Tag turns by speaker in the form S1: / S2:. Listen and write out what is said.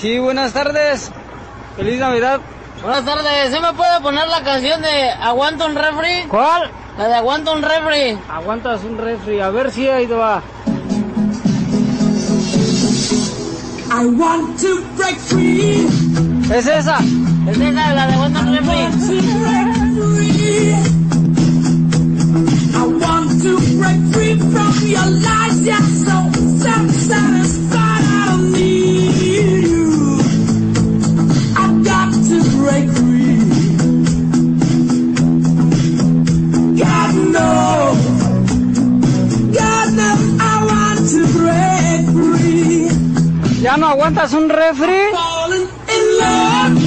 S1: Sí, buenas tardes. Feliz Navidad.
S2: Buenas tardes. ¿Sí me puede poner la canción de Aguanta un refri?
S1: ¿Cuál?
S2: La de Aguanta un refri.
S1: Aguantas un refri. A ver si ahí te va.
S3: I want to break free.
S1: ¿Es esa?
S2: Es esa, la de Aguanta un refri.
S3: I want to break free from your lies. You're so self-satisfied. I don't need you. I've got to break free. God knows, I want to break free.
S1: ¿Ya no aguantas un refri?
S3: Falling in love.